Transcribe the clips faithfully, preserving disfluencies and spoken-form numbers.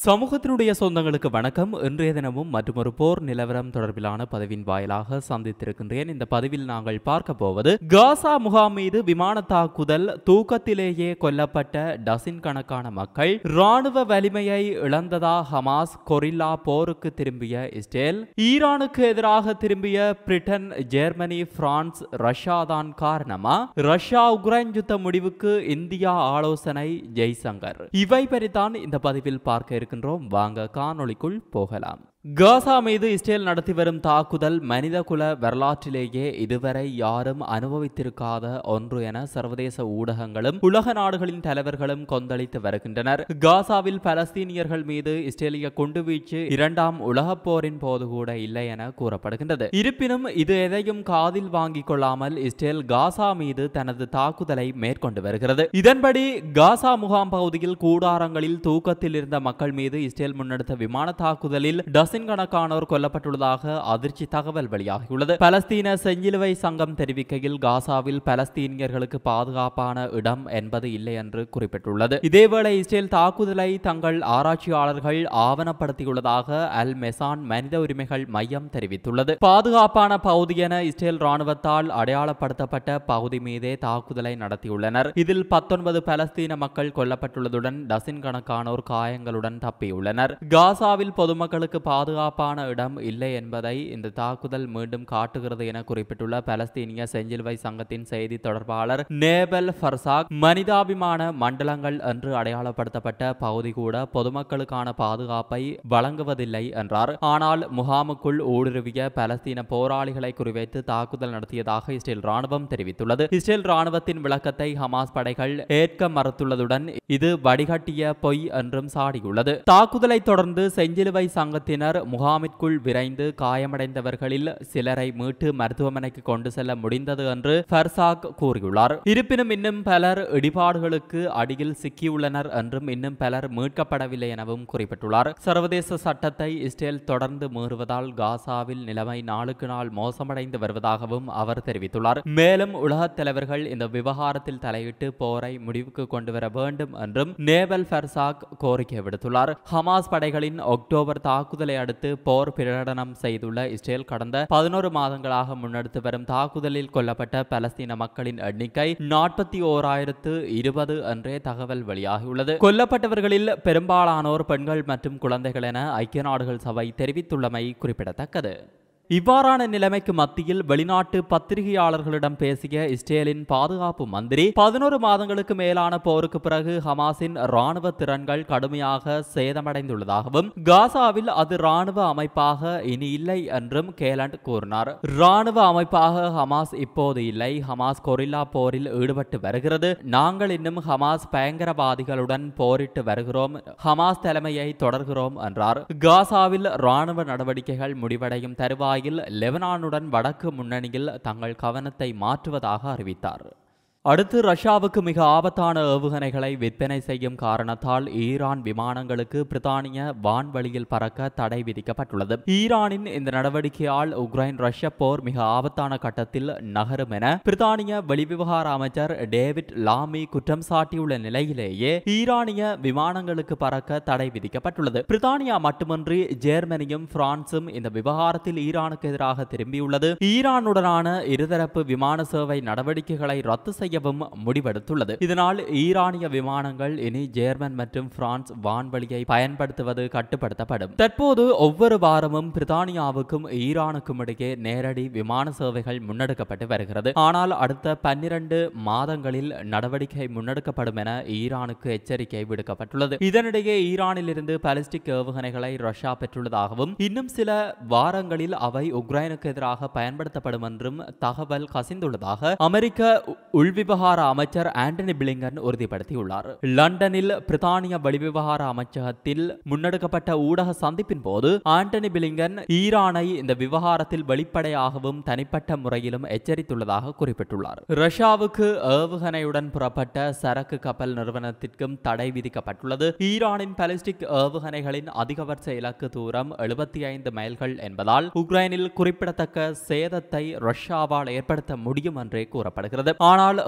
சமூகத்தினுடைய சொந்தங்களுக்கு வணக்கம். இன்றைய தினமும் மற்றொரு போர் நிலவரம் தொடர்பிலான பதிவின் வாயிலாக சந்தித்திருக்கின்றேன். இந்த பதிவில் நாங்கள் பார்க்க போவது காசா முகாம் மீது விமான தாக்குதல், தூக்கத்திலேயே கொல்லப்பட்ட டசின் கணக்கான மக்கள், ராணுவ வலிமையை இழந்ததா ஹமாஸ், கொரில்லா போருக்கு திரும்பிய இஸ்ரேல், ஈரானுக்கு எதிராக திரும்பிய பிரிட்டன், ஜெர்மனி, பிரான்ஸ், ரஷ்யா தான் காரணமா, ரஷ்யா உக்ரைன் யுத்த முடிவுக்கு இந்தியா ஆலோசனை, ஜெய்சங்கர். இவை பற்றித்தான் இந்த பதிவில் பார்க்க இருக்கின்றோம். வாங்க காணொளிக்குள் போகலாம். காசா மீது இஸ்ரேல் நடத்தி வரும் தாக்குதல் மனிதகுல வரலாற்றிலேயே இதுவரை யாரும் அனுபவித்திருக்காத ஒன்று என சர்வதேச ஊடகங்களும் உலக நாடுகளின் தலைவர்களும் கொந்தளித்து வருகின்றனர். காசாவில் பலஸ்தீனியர்கள் மீது இஸ்ரேலிய குண்டுவீச்சு இரண்டாம் உலகப் போரின் போது கூட இல்லை என கூறப்படுகின்றது. இருப்பினும் இது எதையும் காதில் வாங்கிக் கொள்ளாமல் இஸ்ரேல் காசா மீது தனது தாக்குதலை மேற்கொண்டு வருகிறது. இதன்படி காசா முகாம் பகுதியில் கூடாரங்களில் தூக்கத்தில் இருந்த மக்கள் மீது இஸ்ரேல் முன்னெடுத்த விமான தாக்குதலில் டசின் கணக்கானோர் கொல்லப்பட்டுள்ளதாக அதிர்ச்சி தகவல் வெளியாகியுள்ளது. பலஸ்தீன செஞ்சிலுவை சங்கம் தெரிவிக்கையில் காசாவில் பலஸ்தீனியர்களுக்கு பாதுகாப்பான இடம் என்பது இல்லை என்று குறிப்பிட்டுள்ளது. இதேவேளை இஸ்ரேல் தாக்குதலை தங்கள் ஆராய்ச்சியாளர்கள் ஆவணப்படுத்தியுள்ளதாக அல் மெசான் மனித உரிமைகள் மையம் தெரிவித்துள்ளது. பாதுகாப்பான பகுதி என இஸ்ரேல் ராணுவத்தால் அடையாளப்படுத்தப்பட்ட பகுதி மீதே தாக்குதலை நடத்தியுள்ளனர். இதில் பத்தொன்பது பலஸ்தீன மக்கள் கொல்லப்பட்டுள்ளதுடன் டசின் கணக்கானோர் காயங்களுடன் தப்பியுள்ளனர். காசாவில் பொதுமக்களுக்கு பாதுகாப்பான இடம் இல்லை என்பதை இந்த தாக்குதல் மீண்டும் காட்டுகிறது என குறிப்பிட்டுள்ள பலஸ்தீனிய செஞ்சிலுவை சங்கத்தின் செய்தி தொடர்பாளர் நேபல் ஃபர்சாக், மனிதாபிமான மண்டலங்கள் என்று அடையாளப்படுத்தப்பட்ட பகுதி கூட பொதுமக்களுக்கான பாதுகாப்பை வழங்குவதில்லை என்றார். ஆனால் முகாமுக்குள் ஊடுருவிய பலஸ்தீன போராளிகளை குறிவைத்து தாக்குதல் நடத்தியதாக இஸ்ரேல் ராணுவம் தெரிவித்துள்ளது. இஸ்ரேல் ராணுவத்தின் விளக்கத்தை ஹமாஸ் படைகள் ஏற்க மறுத்துள்ளதுடன் இது வடிகட்டிய பொய் என்றும் சாடியுள்ளது. தாக்குதலை தொடர்ந்து செஞ்சிலுவை சங்கத்தினர் முகாமிற்குள் விரைந்து காயமடைந்தவர்களில் சிலரை மீட்டு மருத்துவமனைக்கு கொண்டு செல்ல முடிந்தது என்று ஃபர்சாக் கூறியுள்ளார். இருப்பினும் இன்னும் பலர் இடிபாடுகளுக்கு அடியில் சிக்கியுள்ளனர் என்றும் இன்னும் பலர் மீட்கப்படவில்லை எனவும் குறிப்பிட்டுள்ளார். சர்வதேச சட்டத்தை இஸ்ரேல் தொடர்ந்து மீறுவதால் காசாவில் நிலைமை நாளுக்கு நாள் மோசமடைந்து வருவதாகவும் அவர் தெரிவித்துள்ளார். மேலும் உலகத் தலைவர்கள் இந்த விவகாரத்தில் தலையிட்டு போரை முடிவுக்கு கொண்டு வர வேண்டும் என்றும் நேபல் ஃபர்சாக் கோரிக்கை விடுத்துள்ளார். ஹமாஸ் படைகளின் அக்டோபர் தாக்குதலை அடுத்து போர் பிரகடனம் செய்துள்ள இஸ்ரேல் கடந்த பதினோரு மாதங்களாக முன்னெடுத்து வரும் தாக்குதலில் கொல்லப்பட்ட பலஸ்தீன மக்களின் எண்ணிக்கை நாற்பத்தி ஓராயிரத்து இருபது என்றே தகவல் வெளியாகியுள்ளது. கொல்லப்பட்டவர்களில் பெரும்பாலானோர் பெண்கள் மற்றும் குழந்தைகள் என ஐக்கிய நாடுகள் சபை தெரிவித்துள்ளமை குறிப்பிடத்தக்கது. இவ்வாறான நிலைமைக்கு மத்தியில் வெளிநாட்டு பத்திரிகையாளர்களிடம் பேசிய இஸ்ரேலின் பாதுகாப்பு மந்திரி, பதினோரு மாதங்களுக்கு மேலான போருக்கு பிறகு ஹமாஸின் ராணுவ திறன்கள் கடுமையாக சேதமடைந்துள்ளதாகவும் காசாவில் அது ராணுவ அமைப்பாக இனி இல்லை என்றும் கேலண்ட் கூறினார். ராணுவ அமைப்பாக ஹமாஸ் இப்போது இல்லை. ஹமாஸ் கொரில்லா போரில் ஈடுபட்டு வருகிறது. நாங்கள் இன்னும் ஹமாஸ் பயங்கரவாதிகளுடன் போரிட்டு வருகிறோம். ஹமாஸ் தலைமையை தொடர்கிறோம் என்றார். காசாவில் ராணுவ நடவடிக்கைகள் முடிவடையும் தருவாய் லெபனானுடன் வடக்கு முன்னணியில் தங்கள் கவனத்தை மாற்றுவதாக அறிவித்தார். அடுத்து ரஷ்யாவுக்கு மிக ஆபத்தான ஏவுகணைகளை விற்பனை செய்யும் காரணத்தால் ஈரான் விமானங்களுக்கு பிரித்தானிய வான்வழியில் பறக்க தடை விதிக்கப்பட்டுள்ளது. ஈரானின் இந்த நடவடிக்கையால் உக்ரைன் ரஷ்ய போர் மிக ஆபத்தான கட்டத்தில் நகரும் என பிரித்தானிய வெளிவிவகார அமைச்சர் டேவிட் லாமி குற்றம் சாட்டியுள்ள நிலையிலேயே ஈரானிய விமானங்களுக்கு பறக்க தடை விதிக்கப்பட்டுள்ளது. பிரித்தானியா மட்டுமின்றி ஜெர்மனியும் பிரான்சும் இந்த விவகாரத்தில் ஈரானுக்கு எதிராக திரும்பியுள்ளது. ஈரானுடனான இருதரப்பு விமான சேவை நடவடிக்கைகளை ரத்து செய்ய முடிவெடுத்துள்ளது. இதனால் ஈரானிய விமானங்கள் இனி ஜெர்மன் மற்றும் பிரான்ஸ் வான்வழியை பயன்படுத்துவது கட்டுப்படுத்தப்படும். தற்போது ஒவ்வொரு வாரமும் பிரித்தானியாவுக்கும் ஈரானுக்கும் இடையே நேரடி விமான சேவைகள் முன்னெடுக்கப்பட்டு வருகிறது. ஆனால் அடுத்த பன்னிரண்டு மாதங்களில் நடவடிக்கை முன்னெடுக்கப்படும் என ஈரானுக்கு எச்சரிக்கை விடுக்கப்பட்டுள்ளது. இதனிடையே ஈரானில் இருந்து பாலிஸ்டிக் ஏவுகணைகளை ரஷ்யா பெற்றுள்ளதாகவும் இன்னும் சில வாரங்களில் அவை உக்ரைனுக்கு எதிராக பயன்படுத்தப்படும் என்றும் தகவல் கசிந்துள்ளதாக அமெரிக்க உள்வி வெளிவிவகார அமைச்சர் ஆண்டனி பிளிங்கன் உறுதிப்படுத்தியுள்ளார். லண்டனில் பிரித்தானிய வெளிவிவகார அமைச்சகத்தில் முன்னெடுக்கப்பட்ட ஊடக சந்திப்பின் போது ஆண்டனி பிளிங்கன் ஈரானை இந்த விவகாரத்தில் வெளிப்படையாகவும் தனிப்பட்ட முறையிலும் எச்சரித்துள்ளதாக குறிப்பிட்டுள்ளார். ரஷ்யாவுக்கு ஏவுகணையுடன் புறப்பட்ட சரக்கு கப்பல் நிறுவனத்திற்கும் தடை விதிக்கப்பட்டுள்ளது. ஈரானின் பாலிஸ்டிக் ஏவுகணைகளின் அதிகபட்ச இலக்கு தூரம் எழுபத்தி ஐந்து மைல்கள் என்பதால் உக்ரைனில் குறிப்பிடத்தக்க சேதத்தை ரஷ்யாவால் ஏற்படுத்த முடியும் என்றே கூறப்படுகிறது. ஆனால்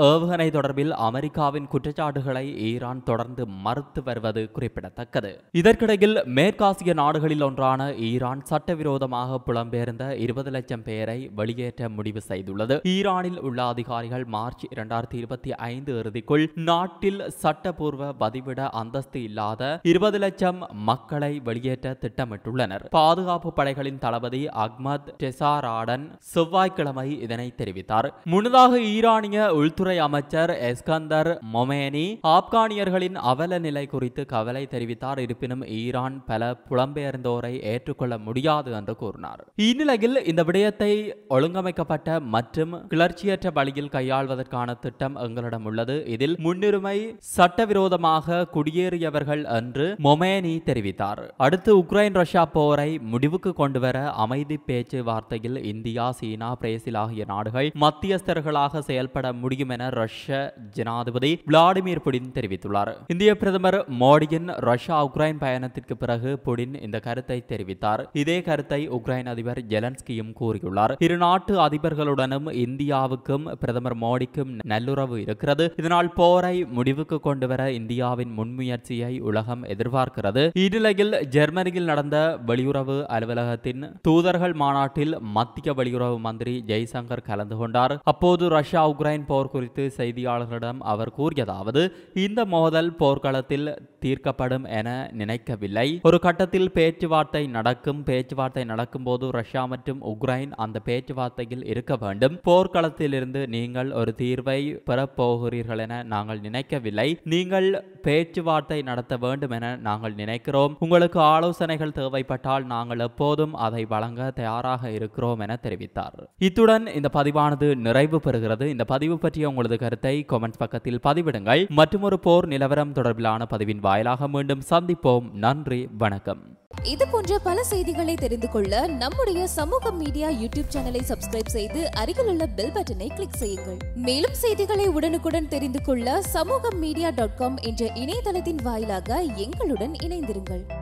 ஏவுகணை தொடர்பில் அமெரிக்காவின் குற்றச்சாட்டுகளை ஈரான் தொடர்ந்து மறுத்து வருவது குறிப்பிடத்தக்கது. இதற்கிடையில் மேற்காசிய நாடுகளில் ஒன்றான ஈரான் சட்டவிரோதமாக புலம்பெயர்ந்த இருபது லட்சம் பேரை வெளியேற்ற முடிவு செய்துள்ளது. ஈரானில் உள்ள அதிகாரிகள் மார்ச் இரண்டாயிரத்தி இருபத்தி ஐந்து இறுதிக்குள் நாட்டில் சட்டப்பூர்வ வதிவிட அந்தஸ்து இல்லாத இருபது லட்சம் மக்களை வெளியேற்ற திட்டமிட்டுள்ளனர். பாதுகாப்பு படைகளின் தளபதி அஹ்மத் டெசாராடன் செவ்வாய்க்கிழமை இதனை தெரிவித்தார். முன்னதாக ஈரானிய உள்துறை அமைச்சர் எஸ்கந்தர் மொமேனி ஆப்கானியர்களின் அவல நிலை குறித்து கவலை தெரிவித்தார். இருப்பினும் ஈரான் பல புலம்பெயர்ந்தோரை ஏற்றுக்கொள்ள முடியாது என்று கூறினார். இந்நிலையில் இந்த விடயத்தை ஒழுங்கமைக்கப்பட்ட மற்றும் கிளர்ச்சியற்ற வழியில் கையாள்வதற்கான திட்டம் எங்களிடம் உள்ளது. இதில் முன்னுரிமை சட்டவிரோதமாக குடியேறியவர்கள் என்று மொமேனி தெரிவித்தார். அடுத்து உக்ரைன் ரஷ்யா போரை முடிவுக்கு கொண்டுவர அமைதி பேச்சுவார்த்தையில் இந்தியா, சீனா, பிரேசில் ஆகிய நாடுகள் மத்தியஸ்தர்களாக செயல்பட முடியும் என ரஷ்ய ஜனாதிபதி விளாடிமிர் புடின் தெரிவித்துள்ளார். இந்திய பிரதமர் மோடியின் ரஷ்யா உக்ரைன் பயணத்திற்கு பிறகு புடின் இந்த கருத்தை தெரிவித்தார். இதே கருத்தை உக்ரைன் அதிபர் ஜெலன்ஸ்கியும் கூறியுள்ளார். இரு நாட்டு அதிபர்களுடனும் இந்தியாவுக்கும் பிரதமர் மோடிக்கும் நல்லுறவு இருக்கிறது. இதனால் போரை முடிவுக்கு கொண்டுவர இந்தியாவின் முன்முயற்சியை உலகம் எதிர்பார்க்கிறது. இந்நிலையில் ஜெர்மனியில் நடந்த வெளியுறவு அலுவலகத்தின் தூதர்கள் மாநாட்டில் மத்திய வெளியுறவு மந்திரி ஜெய்சங்கர் கலந்து கொண்டார். அப்போது ரஷ்யா உக்ரைன் போர் குறித்து செய்தியாளர்களிடம் அவர் கூறியதாவது: இந்த மோதல் போர்க்களத்தில் தீர்க்கப்படும் என நினைக்கவில்லை. ஒரு கட்டத்தில் பேச்சுவார்த்தை நடக்கும். பேச்சுவார்த்தை நடக்கும் போது ரஷ்யா மற்றும் உக்ரைன் அந்த பேச்சுவார்த்தையில் இருக்க வேண்டும். போர்க்களத்தில் இருந்து நீங்கள் ஒரு தீர்வை பெறப்போகிறீர்கள் என நாங்கள் நினைக்கவில்லை. நீங்கள் பேச்சுவார்த்தை நடத்த வேண்டும் என நாங்கள் நினைக்கிறோம். உங்களுக்கு ஆலோசனைகள் தேவைப்பட்டால் நாங்கள் எப்போதும் அதை வழங்க தயாராக இருக்கிறோம் என தெரிவித்தார். இத்துடன் இந்த பதிவானது நிறைவு பெறுகிறது. இந்த பதிவு பற்றிய உங்களது கருத்தை கமெண்ட் பக்கத்தில் பதிவிடுங்கள். மற்றொரு போர் நிலவரம் தொடர்பிலான பதிவின் வாயிலாக மீண்டும் சந்திப்போம். நன்றி, வணக்கம். இது போன்ற பல செய்திகளை தெரிந்து கொள்ள நம்முடைய சமூக மீடியா யூடியூப் சேனலை சப்ஸ்கிரைப் செய்து அருகில் உள்ள பெல் பட்டனை கிளிக் செய்யுங்கள். மேலும் செய்திகளை உடனுக்குடன் தெரிந்து கொள்ள சமூக மீடியா டாட் காம் என்ற இணையதளத்தின் வாயிலாக எங்களுடன் இணைந்திருங்கள்.